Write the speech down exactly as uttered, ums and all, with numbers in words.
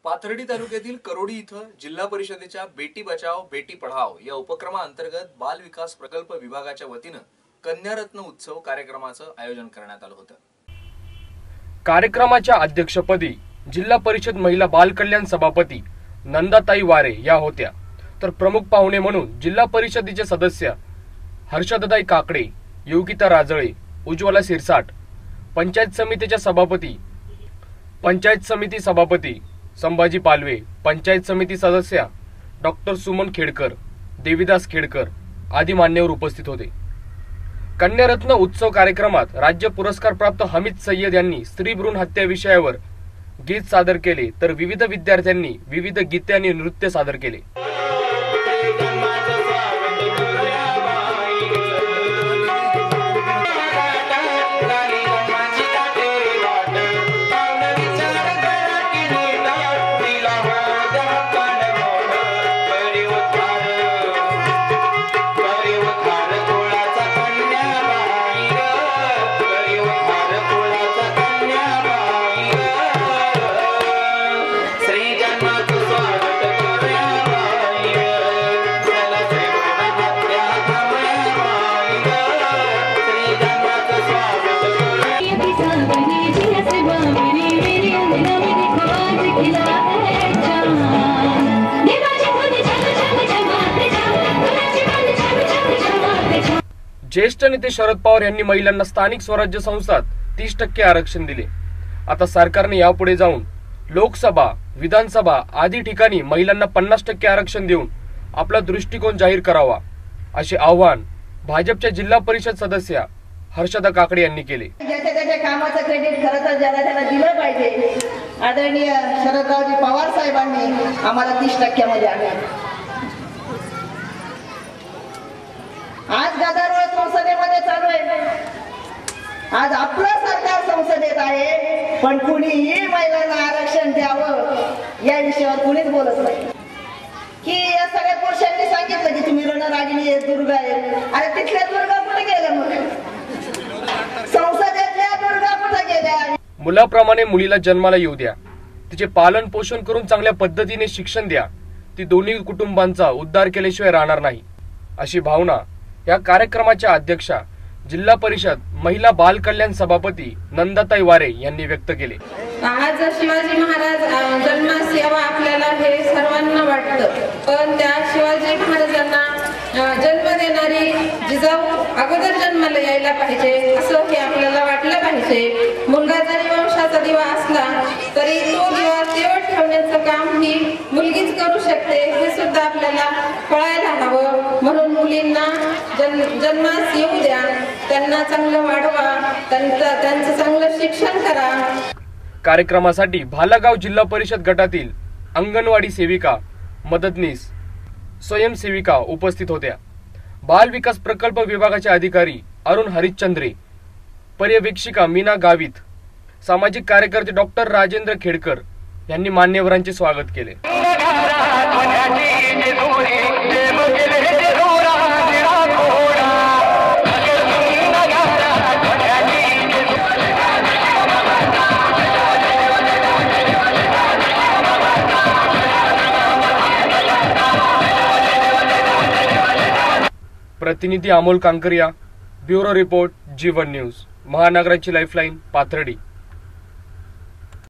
पाथर्डी तालुक्यातील करोडी इथं जिल्हा परिषदेच्या बेटी बचाओ बेटी पढाओ या उपक्रमाअंतर्गत बाल विकास प्रकल्प विभागाच्या वतीनं कन्यारत्न उत्सव कार्यक्रमाचं आयोजन करण्यात आलं होतं। कार्यक्रमाच्या अध्यक्षपदी जिल्हा परिषद महिला बाल कल्याण सभापती नंदाताई वारे या होत्या, तर प्रमुख पाहुणे म्हणून जिल्हा परिषदेचे सदस्य हर्षदाताई काकडे, योगिता राजळे, उज्ज्वला सिरसाट, पंचायत समितीच्या सभापती पंचायत समिती सभापती संभाजी पालवे, पंचायत समिती सदस्य डॉक्टर सुमन खेडकर, देवीदास खेडकर आदी मान्यवर उपस्थित होते। कन्यारत्न उत्सव कार्यक्रमात राज्य पुरस्कार प्राप्त हमीद सय्यद यांनी स्त्री भ्रूण हत्या विषयावर गीत सादर केले, तर विविध विद्यार्थ्यांनी विविध गीते आणि नृत्य सादर केले। ज्येष्ठ नेते शरद पवार यांनी महिलांना स्थानिक स्वराज्य संस्थात तीस टक्के आरक्षण दिले। आता सरकारने यापुढे जाऊन लोकसभा, विधानसभा आदी ठिकाणी महिलांना पन्नास टक्के आरक्षण देऊन आपला दृष्टिकोन जाहीर करावा, असे आवाहन भाजपच्या जिल्हा परिषद सदस्य हर्षदा काकडे यांनी केले। ज्याच्या त्याच्या कामाचं क्रेडिट खरं तर ज्याला त्याला दिलं पाहिजे। आदरणीय शरदरावजी पवार साहेबांनी आम्हाला तीस टक्क्यामध्ये आणलं। आज गदारोळ संसदेमध्ये चालू आहे, आज आपलं सरकार संसदेत आहे, पण कुणीही महिलांना आरक्षण द्यावं या विषयावर कुणीच बोलत नाही। की या सगळ्या पुरुषांनी सांगितलं की तुम्ही रणरागिणी आहे, दुर्गा आहे, अरे तिथल्या दुर्गा कुठे गेल्या? मग संसदेतल्या दुर्गा कुठे गेल्या? मुलाप्रमाणे मुलीला जन्माला येऊ द्या, तिचे पालन पोषण करून चांगल्या पद्धतीने शिक्षण द्या, ती दोन्ही कुटुंबांचा उद्धार केल्याशिवाय राहणार नाही, अशी भावना या कार्यक्रमाच्या अध्यक्षा जिल्हा परिषद महिला बाल कल्याण सभापती नंदाताई वारे यांनी व्यक्त केले। आज शिवाजी महाराज जन्मसेवा आपल्याला हे सर्वांना वाटतं, पण त्या शिवाजी महाराजांना जन्म देणारी जिजाऊ अगोदर जन्माला यायला पाहिजे असं हे आपल्याला वाटलं पाहिजे। मुलगा जरी वंशाचा दिवा असला तरी तो दिवा तेवढ ठेवण्याचं काम ही मुलगीच करू शकते हे सुद्धा आपल्याला कळायला हवं। म्हणून मुलींना जन्म जन्मास येऊ द्या, त्यांना चांगलं वाढवा, त्यांचं त्यांचं चांगलं शिक्षण करा। कार्यक्रमासाठी भालागाव जिल्हा परिषद गटातील अंगणवाडी सेविका, मदतनीस, स्वयंसेविका उपस्थित होत्या। बाल विकास प्रकल्प विभागाचे अधिकारी अरुण हरिश्चंद्रे, पर्यवेक्षिका मीना गावित, सामाजिक कार्यकर्ते डॉक्टर राजेंद्र खेडकर यांनी मान्यवरांचे स्वागत केले। प्रतिनिधी Amol Kankaria, bureau report, Jeevan news, महानगराची लाईफलाईन, पाथर्डी।